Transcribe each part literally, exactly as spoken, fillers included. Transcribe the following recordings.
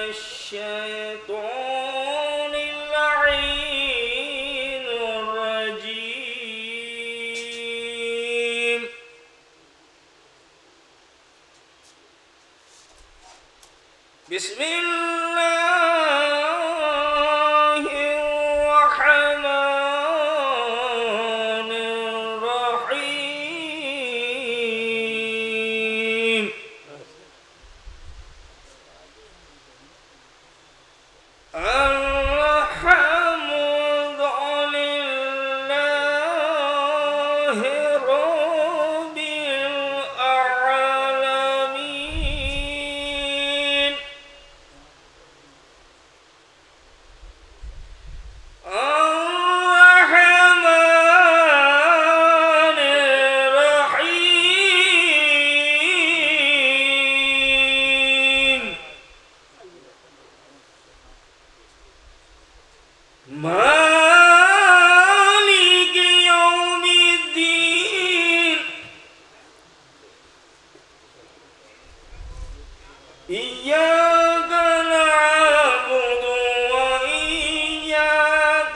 الشيطان اللعين الرجيم. بسم الله الرحمن الرحيم. الحمد لله رب العالمين. الرحمن الرحيم. مالك يوم الدين. إياك نعبد وإياك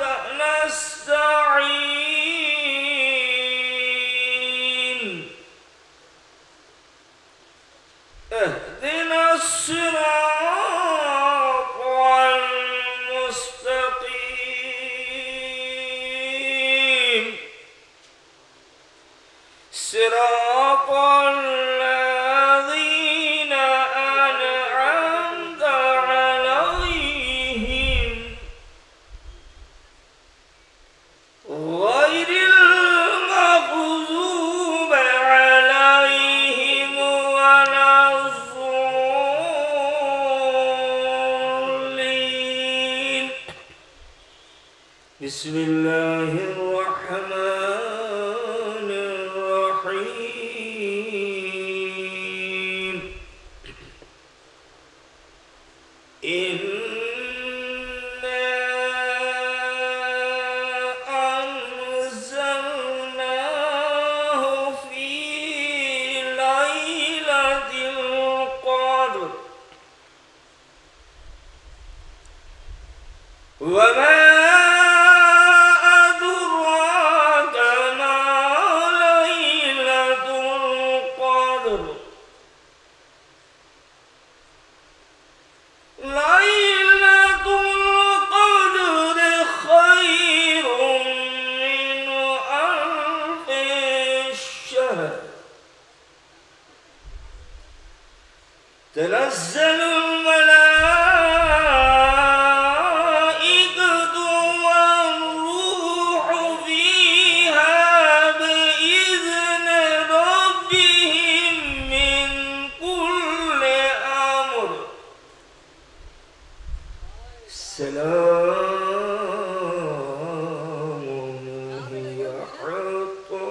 نستعين. اهدنا الصراط المستقيم صراط الذين أنعمت عليهم غير المغضوب عليهم ولا الضالين. بسم الله الرحمن الرحيم. إنا أنزلناه في ليلة القدر وما أدراك ما ليلة القدر. ليلة القدر خير من ألف شهر. تنزل الملائكة والروح فيها بإذن ربهم من كل أمر. سلام هي حتى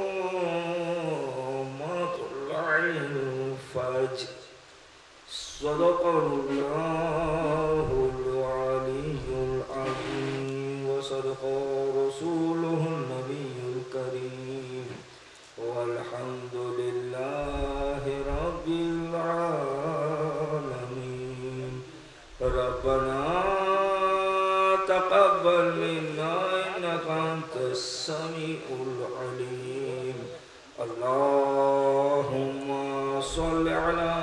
مطلع الفجر. صدق الله العلي العظيم وصدق رسوله النبي الكريم والحمد لله رب العالمين. ربنا تقبل منا إنك أنت السميع العليم. اللهم صل على